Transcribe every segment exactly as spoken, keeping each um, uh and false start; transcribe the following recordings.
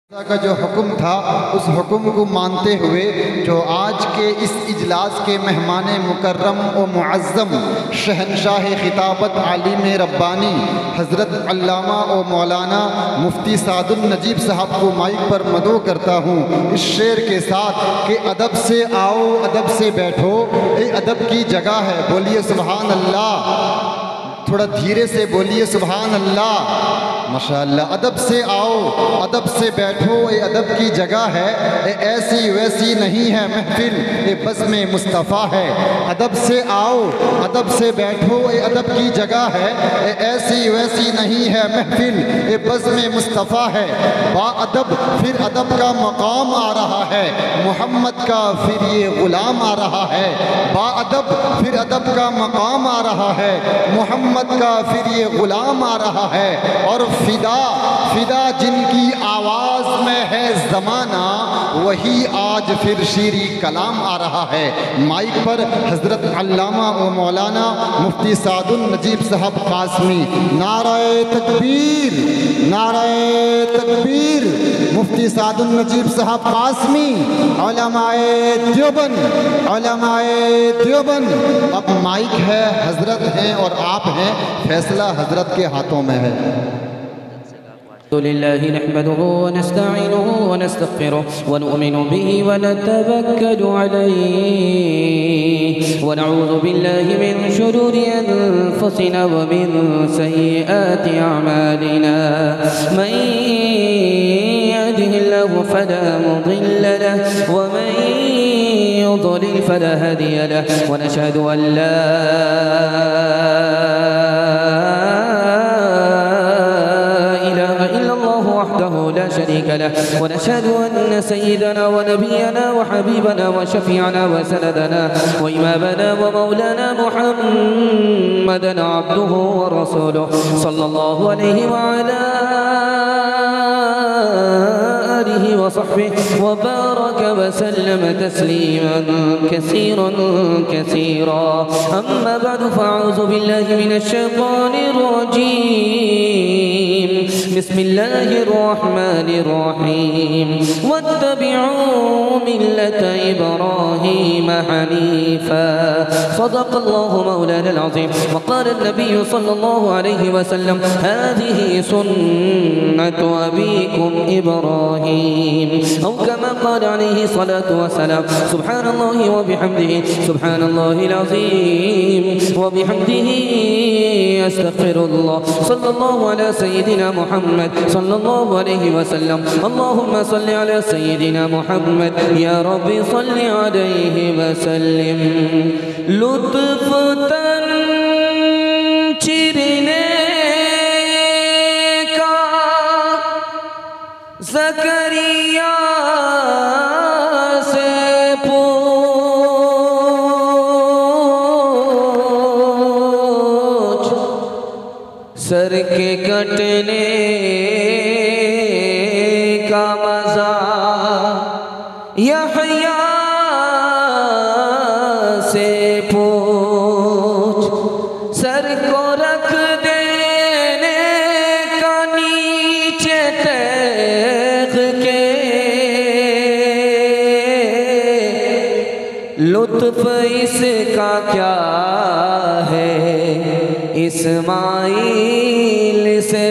का जो हुक्म था उस हुक्म को मानते हुए जो आज के इस इजलास के मेहमान मुकर्रम व मुअज़्ज़म शहनशाह खिताबत आलिम रब्बानी हज़रत अल्लामा व मौलाना मुफ्ती सादुल नजीब साहब को माइक पर मदो करता हूँ इस शेर के साथ कि अदब से आओ अदब से बैठो, ये अदब की जगह है। बोलिए सुभान अल्लाह, थोड़ा धीरे से बोलिए सुभान अल्लाह। माशाअल्लाह। अदब से आओ अदब से बैठो, ये अदब की जगह है, ये ऐसी वैसी नहीं है महफिल, ये बज़ में मुस्तफ़ा है। अदब से आओ अदब से बैठो, ये अदब की जगह है, ये ऐसी वैसी नहीं है महफिल, ये बज़ में मुस्तफ़ा है। बाअदब फिर अदब का मकाम आ रहा है, मोहम्मद का फिर ये ग़ुलाम आ रहा है। बाअदब फिर अदब का मकाम आ रहा है, मोहम्मद का फिर ये ग़ुलाम आ रहा है। और फिदा फिदा जिनकी आवाज़ में है ज़माना, वही आज फिर शीरी कलाम आ रहा है। माइक पर हज़रत अल्लामा व मौलाना मुफ्ती सादुल नजीब साहब कासमी। नाराए तकबीर, नाराए तकबीर। मुफ्ती सादुल नजीब साहब कासमी, उलमाए देवबंद, उलमाए देवबंद। अब माइक है, हज़रत हैं और आप हैं, फैसला हज़रत के हाथों में है। लिल्लाहि नहमदुहु व नस्तईनुहु व नस्तगफिरुह व नु'मिनु बिही व नतवक्कलु अलैहि व नऊज़ु बिल्लाहि मिन शुरूरि अनफुसिना व मिन सय्यिआति अअमालिना। मन यहदिहिल्लाहु फला मुदिल्ल लहु व मन युद्लिल फला हादिय लहु व नशहदु अन ला لا شريك له ونشهد أن سيدنا ونبينا وحبيبنا وشفيعنا وسندنا وإمامنا ومولانا محمدا عبده ورسوله صلى الله عليه وعلى آله وصحبه وبارك وسلم تسليما كثيرا كثيرا. أما بعد فأعوذ بالله من الشيطان الرجيم. بسم الله الرحمن الرحيم. واتبعوا ملة إبراهيم حنيفا. صدق الله مولانا العظيم. وقال النبي صلى الله عليه وسلم هذه سنة أبيكم إبراهيم، أو كما قال عليه الصلاة والسلام. سبحان الله وبحمده، سبحان الله العظيم وبحمده، أستغفر الله. صلى الله على سيدنا محمد صلى الله عليه وسلم. اللهم صل على سيدنا محمد، يا رب صل عليه وسلم. लुत्फ़तन चिरने का ज़करिया से पूछ, सर के कटने का मज़ा यहया से पूछ, सर को रख देने का नीचे तैख के, लुत्फ़ इसका क्या है इस्माइल से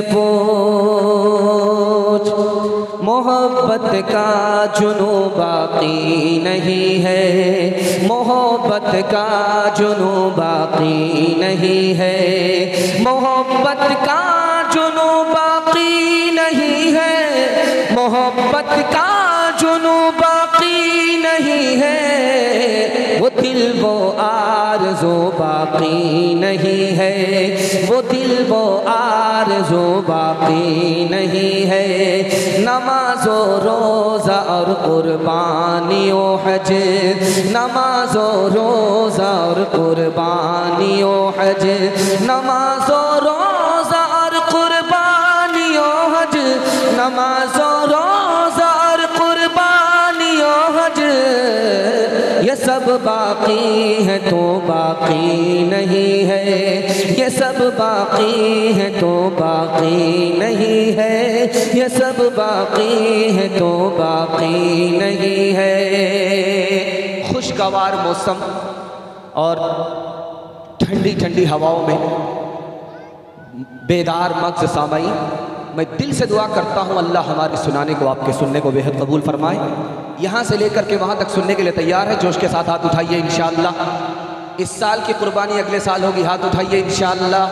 पूछ। मोहब्बत का जुनू बाकी नहीं है, मोहब्बत का जुनू बाकी नहीं है, मोहब्बत का जुनू बाकी नहीं है, मोहब्बत का जुनू बाकी नहीं है। वो दिल वो आरज़ू बाकी नहीं है, वो दिल वो आरज़ू बाकी नहीं है। नमाज़ो रोज़ा और कुर्बानी ओ हज, नमाज़ो रोज़ा और कुर्बानी ओ हज, नमाज़ो रोज़ा और कुर्बानी ओ हज, नमाज़ो रोज़ा और कुर्बानी ओ हज, ये सब बाकी है तो बाकी नहीं है, ये सब बाकी है तो बाकी नहीं है, ये सब बाकी है तो बाकी नहीं है। खुशगवार मौसम और ठंडी ठंडी हवाओं में बेदार मग्ज़ सामाई, मैं दिल से दुआ करता हूँ अल्लाह हमारे सुनाने को, आपके सुनने को बेहद कबूल फरमाए। यहाँ से लेकर के वहाँ तक सुनने के लिए तैयार है? जोश के साथ हाथ उठाइए इंशाअल्लाह। इस साल की कुर्बानी अगले साल होगी, हाथ उठाइए इंशाअल्लाह।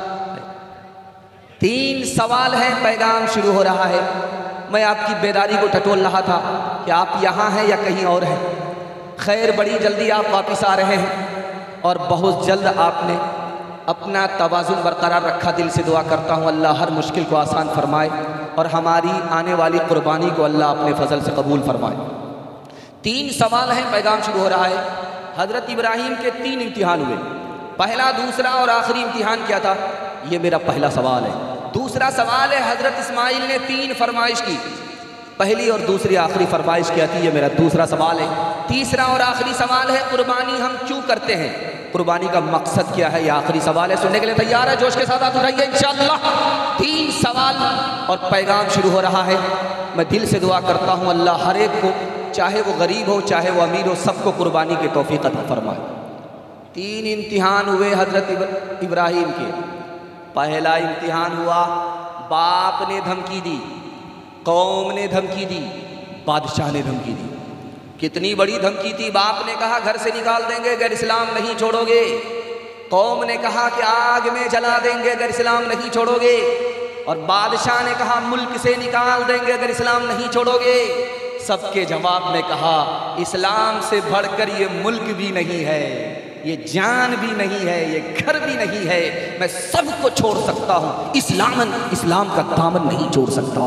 तीन सवाल हैं, पैगाम शुरू हो रहा है। मैं आपकी बेदारी को टटोल रहा था कि आप यहाँ हैं या कहीं और हैं। खैर, बड़ी जल्दी आप वापस आ रहे हैं और बहुत जल्द आपने अपना तवाज़ुन बरकरार रखा। दिल से दुआ करता हूँ अल्लाह हर मुश्किल को आसान फरमाए और हमारी आने वाली कुर्बानी को अल्लाह अपने फजल से कबूल फरमाए। तीन सवाल हैं, पैगाम शुरू हो रहा है। हज़रत इब्राहीम के तीन इम्तिहान हुए, पहला, दूसरा और आखिरी इम्तिहान क्या था? ये मेरा पहला सवाल है। दूसरा सवाल है, हज़रत इस्माइल ने तीन फरमाइश की, पहली और दूसरी आखिरी फरमाइश क्या थी? ये मेरा दूसरा सवाल है। तीसरा और आखिरी सवाल है, कुर्बानी हम क्यों करते हैं, कुर्बानी का मकसद क्या है? ये आखिरी सवाल है। सुनने के लिए तैयार है? जोश के साथ हाथ उठाइए इंशाअल्लाह। तीन सवाल और पैगाम शुरू हो रहा है। मैं दिल से दुआ करता हूँ अल्लाह हर एक को, चाहे वो गरीब हो चाहे वो अमीर हो, सबको कुर्बानी की तौफीक अता फरमाए। तीन इम्तिहान हुए हज़रत इब्राहीम के। पहला इम्तिहान हुआ, बाप ने धमकी दी, कौम ने धमकी दी, बादशाह ने धमकी दी। कितनी बड़ी धमकी थी! बाप ने कहा घर से निकाल देंगे अगर इस्लाम नहीं छोड़ोगे। कौम ने कहा कि आग में जला देंगे अगर इस्लाम नहीं छोड़ोगे। और बादशाह ने कहा मुल्क से निकाल देंगे अगर इस्लाम नहीं छोड़ोगे। सबके जवाब में कहा इस्लाम से बढ़कर ये मुल्क भी नहीं है, ये जान भी नहीं है, ये घर भी नहीं है, मैं सबको छोड़ सकता हूँ, इस्लाम इस्लाम का दामन नहीं छोड़ सकता।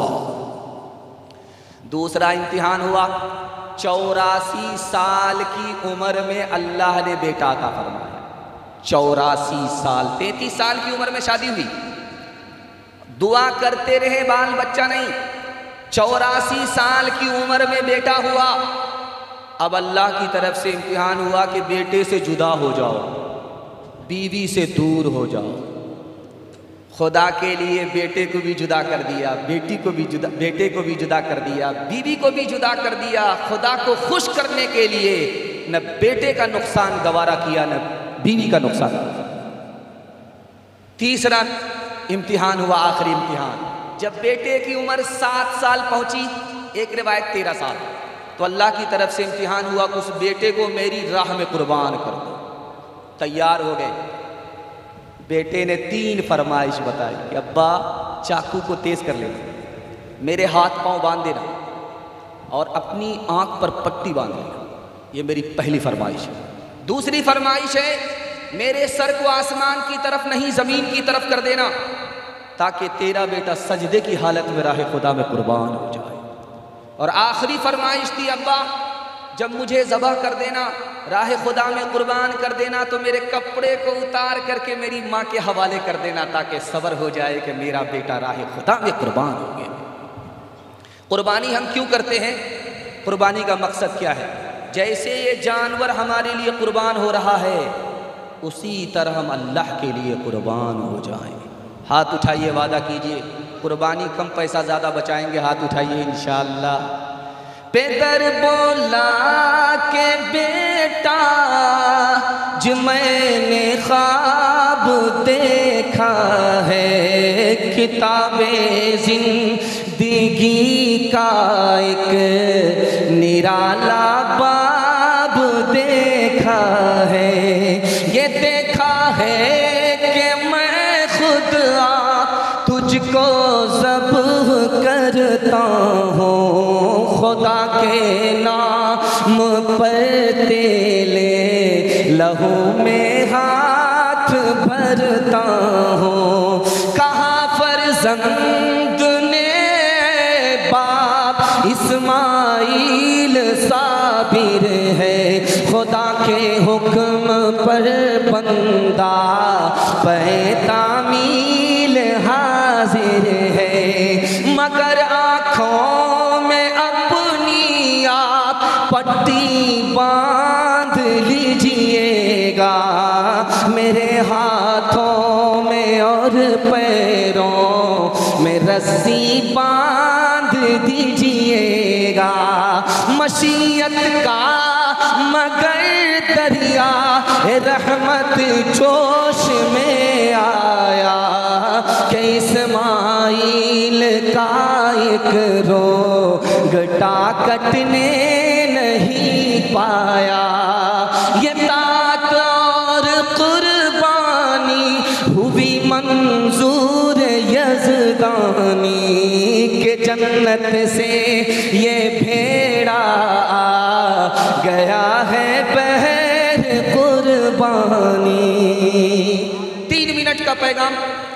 दूसरा इम्तिहान हुआ, चौरासी साल की उम्र में अल्लाह ने बेटा अता फरमाया। चौरासी साल, तैंतीस साल की उम्र में शादी हुई, दुआ करते रहे बाल बच्चा नहीं, चौरासी साल की उम्र में बेटा हुआ। अब अल्लाह की तरफ से इम्तिहान हुआ कि बेटे से जुदा हो जाओ, बीवी से दूर हो जाओ। खुदा के लिए बेटे को भी जुदा कर दिया, बेटी को भी जुदा, बेटे को भी जुदा कर दिया, बीवी को भी जुदा कर दिया। खुदा को खुश करने के लिए न बेटे का नुकसान गवारा किया न बीवी का नुकसान। तीसरा इम्तिहान हुआ, आखिरी इम्तिहान, जब बेटे की उम्र सात साल पहुंची, एक रिवायत तेरह साल, तो अल्लाह की तरफ से इम्तिहान हुआ कि उस बेटे को मेरी राह में कुर्बान कर दो। तैयार हो गए। बेटे ने तीन फरमाइश बताई कि अब्बा चाकू को तेज कर लेना, मेरे हाथ पांव बांध देना और अपनी आंख पर पट्टी बांध लेना। ये मेरी पहली फरमाइश है। दूसरी फरमाइश है, मेरे सर को आसमान की तरफ नहीं ज़मीन की तरफ कर देना, ताकि तेरा बेटा सजदे की हालत में राह खुदा में कुर्बान हो जाए। और आखिरी फरमाइश थी, अब्बा जब मुझे ज़बह कर देना, राह खुदा में कुर्बान कर देना, तो मेरे कपड़े को उतार करके मेरी माँ के हवाले कर देना, ताकि सब्र हो जाए कि मेरा बेटा राह खुदा में कुर्बान हो गया। कुर्बानी हम क्यों करते हैं? कुर्बानी का मकसद क्या है? जैसे ये जानवर हमारे लिए कुर्बान हो रहा है, उसी तरह हम अल्लाह के लिए कुर्बान हो जाएं। हाथ उठाइए, वादा कीजिए, कुर्बानी कम पैसा ज़्यादा बचाएंगे। हाथ उठाइए इंशाअल्लाह। पेदर बोला के बेटा जो मैंने ख्वाब देखा है, किताबे जिंदगी का एक निराला बाब देखा है। ये देखा है कि मैं खुद आ तुझको ज़ब्ह करता हूँ, खुदा के नाम पर तेले लहू में हाथ भरता हूँ। कहाँ फर्जंद ने बाप इस्माइल साबिर है, खुदा के हुक्म पर बंदा पैतामील हाजिर है। मगर आँखों में अपनी आप पट्टी बांध हाथों में और पैरों में रस्सी बांध दीजिएगा। मशीयत का मगर दरिया रहमत जोश में आया कि इस्माइल का एक रोगटा कटने नहीं पाया। ये तात और कुर्बानी हुई मंजूर यज़दानी के जन्नत से ये भेड़ा आ गया है पहर कुर्बानी। तीन मिनट का पैगाम।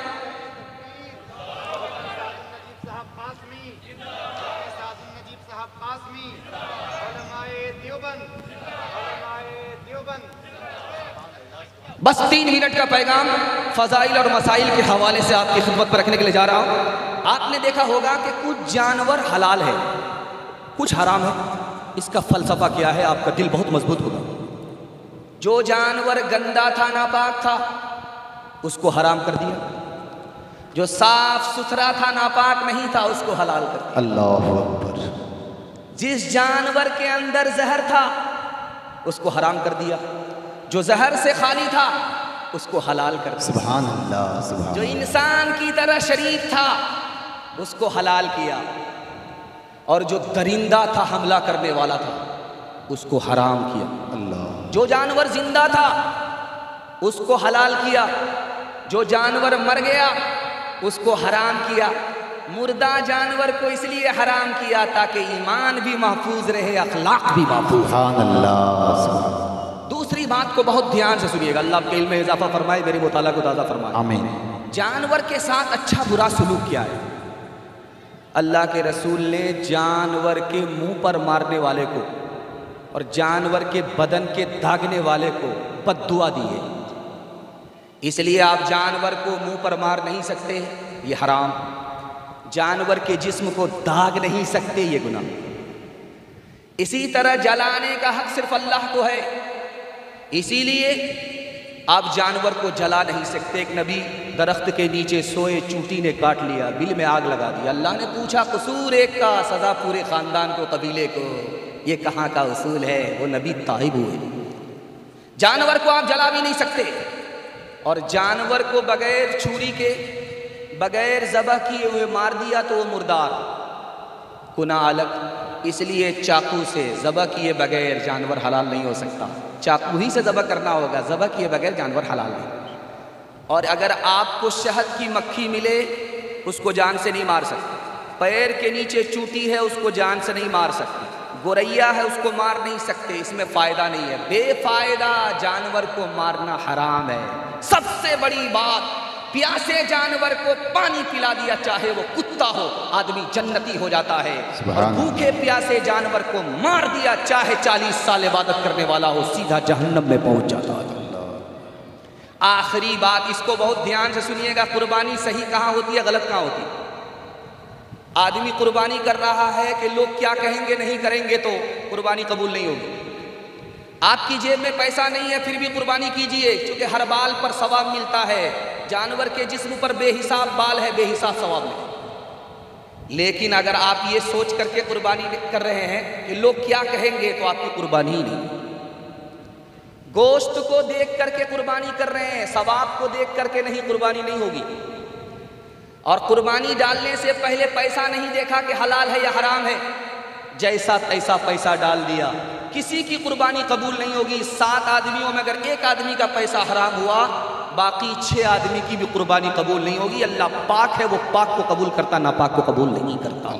बस तीन मिनट का पैगाम फ़ज़ाइल और मसाइल के हवाले से आपकी खिदमत पर रखने के लिए जा रहा हूँ। आपने देखा होगा कि कुछ जानवर हलाल है, कुछ हराम है। इसका फ़लसफ़ा क्या है? आपका दिल बहुत मजबूत होगा। जो जानवर गंदा था, नापाक था, उसको हराम कर दिया। जो साफ सुथरा था, नापाक नहीं था, उसको हलाल कर दिया। अल्लाहु अकबर। जिस जानवर के अंदर जहर था, उसको हराम कर दिया। जो जहर से खाली था, उसको हलाल कर दिया। सुभान अल्लाह, सुभान। जो इंसान की तरह शरीफ था, उसको हलाल किया। और जो दरिंदा था, हमला करने वाला था, उसको हराम किया। अल्लाह। जो जानवर जिंदा था, उसको हलाल किया। जो जानवर मर गया, उसको हराम किया। मुर्दा जानवर को इसलिए हराम किया ताकि ईमान भी महफूज रहे, अखलाक भी महफूज। सुभान अल्लाह। दूसरी बात को बहुत ध्यान से सुनिएगा। अल्लाह आपके इल्म में इजाफा फरमाए, मेरे मुताला को ताज़ा फरमाए। आमीन। जानवर के साथ अच्छा बुरा सलूक क्या है? अल्लाह के रसूल ने जानवर के मुंह पर मारने वाले को और जानवर के बदन के दागने वाले को बद्दुआ दी है। इसलिए आप जानवर को मुंह पर मार नहीं सकते, ये हराम। जानवर के जिस्म को दाग नहीं सकते, ये गुनाह। इसी तरह जलाने का हक सिर्फ अल्लाह को है, इसीलिए आप जानवर को जला नहीं सकते। एक नबी दरख्त के नीचे सोए, चूंटी ने काट लिया, बिल में आग लगा दी। अल्लाह ने पूछा, कसूर एक का, सजा पूरे खानदान को, कबीले को। ये कहाँ का उसूल है? वो नबी ताइब हुए। जानवर को आप जला भी नहीं सकते। और जानवर को बगैर छुरी के, बगैर ज़बह किए हुए मार दिया तो वो मुर्दार, गुनाह अलग। इसलिए चाकू से ज़बह किए बगैर जानवर हलाल नहीं हो सकता। चाकू ही से ज़बह करना होगा, ज़बह किए बगैर जानवर हलाल नहीं। और अगर आपको शहद की मक्खी मिले, उसको जान से नहीं मार सकते। पैर के नीचे चूटी है, उसको जान से नहीं मार सकते। गोरैया है, उसको मार नहीं सकते, इसमें फ़ायदा नहीं है। बेफ़ायदा जानवर को मारना हराम है। सबसे बड़ी बात, प्यासे जानवर को पानी पिला दिया, चाहे वो कुत्ता हो, आदमी जन्नती हो जाता है। और भूखे प्यासे जानवर को मार दिया, चाहे चालीस साल इबादत करने वाला हो, सीधा जहन्नम में पहुंच जाता है। आखिरी बात, इसको बहुत ध्यान से सुनिएगा। कुर्बानी सही कहाँ होती है, गलत कहाँ होती है? आदमी कुर्बानी कर रहा है कि लोग क्या कहेंगे, नहीं करेंगे तो कुर्बानी कबूल नहीं होगी। आपकी जेब में पैसा नहीं है, फिर भी कुर्बानी कीजिए, क्योंकि हर बाल पर सवाब मिलता है। जानवर के जिस्म पर बेहिसाब बाल है, बेहिसाब सवाब नहीं। लेकिन अगर आप ये सोच करके कुर्बानी कर रहे हैं कि लोग क्या कहेंगे, तो आपकी कुर्बानी ही नहीं। गोश्त को देख करके कुर्बानी कर रहे हैं, सवाब को देख करके नहीं, कुर्बानी नहीं होगी। और कुर्बानी डालने से पहले पैसा नहीं देखा कि हलाल है या हराम है, जैसा तैसा पैसा डाल दिया, किसी की कुर्बानी कबूल नहीं होगी। सात आदमियों में अगर एक आदमी का पैसा हराम हुआ, बाकी छह आदमी की भी कुर्बानी कबूल नहीं होगी। अल्लाह पाक है, वो पाक को कबूल करता, नापाक को कबूल नहीं करता।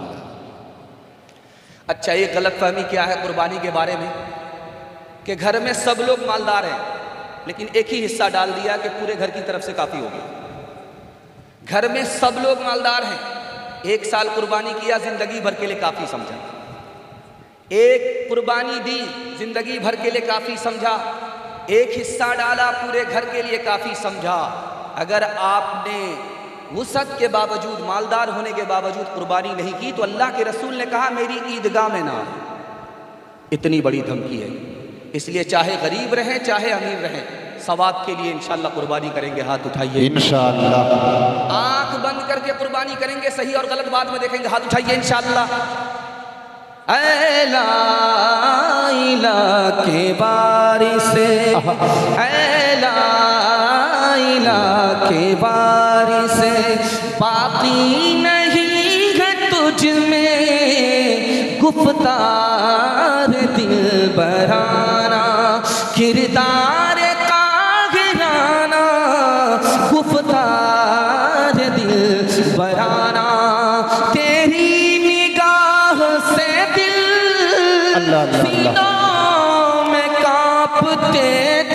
अच्छा, ये गलतफहमी क्या है कुर्बानी के बारे में कि घर में सब लोग मालदार हैं, लेकिन एक ही हिस्सा डाल दिया कि पूरे घर की तरफ से काफ़ी हो गया। घर में सब लोग मालदार हैं, एक साल कुर्बानी किया, जिंदगी भर के लिए काफ़ी समझा। एक कुर्बानी दी, जिंदगी भर के लिए काफ़ी समझा। एक हिस्सा डाला, पूरे घर के लिए काफ़ी समझा। अगर आपने वुसअत के बावजूद, मालदार होने के बावजूद कुर्बानी नहीं की, तो अल्लाह के रसूल ने कहा मेरी ईदगाह में ना आए। इतनी बड़ी धमकी है। इसलिए चाहे गरीब रहें, चाहे अमीर रहें, सवाब के लिए इंशाअल्लाह कुर्बानी करेंगे। हाथ उठाइए इंशाअल्लाह। आंख बंद करके कुर्बानी करेंगे, सही और गलत बात में देखेंगे। हाथ उठाइए इंशाअल्लाह। ऐ लाइला के बारिश, ऐ लाइला के बारिश, बाकी नहीं है तुझ में गुफ्तार दिल बराना, किरदार काहिराना, गुफ्तार दिल बराना, तेरी निगाह से दिल अल्लाह अल्लाह सीनों में कांपते